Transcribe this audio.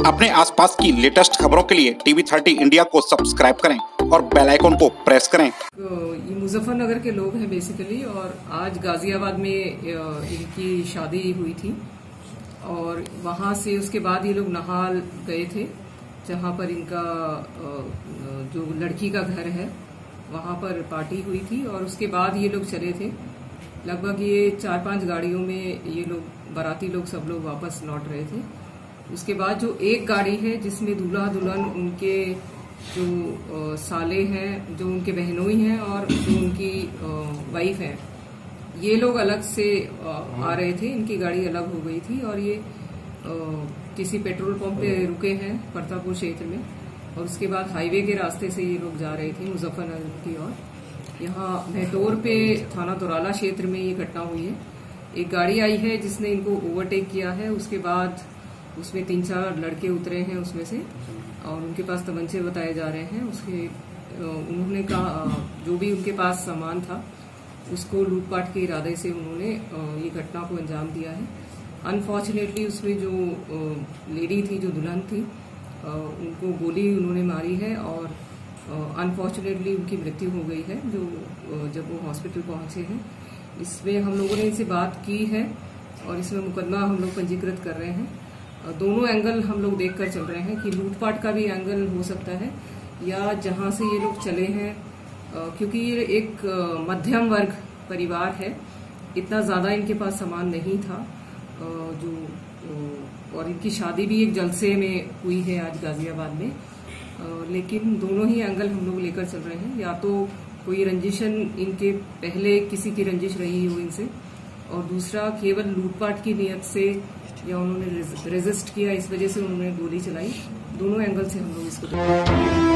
अपने आसपास की लेटेस्ट खबरों के लिए टीवी 30 इंडिया को सब्सक्राइब करें और बेल आइकन को प्रेस करें। ये मुजफ्फरनगर के लोग हैं बेसिकली, और आज गाजियाबाद में इनकी शादी हुई थी और वहां से उसके बाद ये लोग नहाल गए थे, जहां पर इनका जो लड़की का घर है वहां पर पार्टी हुई थी। और उसके बाद ये लोग चले थे, लगभग ये 4-5 गाड़ियों में ये लोग बाराती लोग सब लोग वापस लौट रहे थे। उसके बाद जो एक गाड़ी है जिसमें दूल्हा दुल्हन उनके जो साले हैं, जो उनके बहनोई हैं और जो उनकी वाइफ हैं, ये लोग अलग से आ रहे थे। इनकी गाड़ी अलग हो गई थी और ये किसी पेट्रोल पंप पे रुके हैं परतापुर क्षेत्र में, और उसके बाद हाईवे के रास्ते से ये लोग जा रहे थे मुजफ्फरनगर की ओर। यहाँ भैटोर पे थाना तोराला क्षेत्र में ये घटना हुई है। एक गाड़ी आई है जिसने इनको ओवरटेक किया है, उसके बाद उसमें 3-4 लड़के उतरे हैं उसमें से, और उनके पास तमंचे बताए जा रहे हैं। उसके उन्होंने कहा जो भी उनके पास सामान था उसको लूटपाट के इरादे से उन्होंने ये घटना को अंजाम दिया है। अनफॉर्चुनेटली उसमें जो लेडी थी, जो दुल्हन थी, उनको गोली उन्होंने मारी है और अनफॉर्चुनेटली उनकी मृत्यु हो गई है जो जब वो हॉस्पिटल पहुंचे हैं। इसमें हम लोगों ने इनसे बात की है और इसमें मुकदमा हम लोग पंजीकृत कर रहे हैं। दोनों एंगल हम लोग देखकर चल रहे हैं कि लूटपाट का भी एंगल हो सकता है या जहां से ये लोग चले हैं, क्योंकि ये एक मध्यम वर्ग परिवार है, इतना ज्यादा इनके पास सामान नहीं था और इनकी शादी भी एक जलसे में हुई है आज गाजियाबाद में। लेकिन दोनों ही एंगल हम लोग लेकर चल रहे हैं। या तो कोई रंजिशन इनके पहले किसी की रंजिश रही हो इनसे, और दूसरा केवल लूटपाट की नियत से या उन्होंने रेजिस्ट किया, इस वजह से उन्होंने गोली चलाई। दोनों एंगल से हम लोग इसको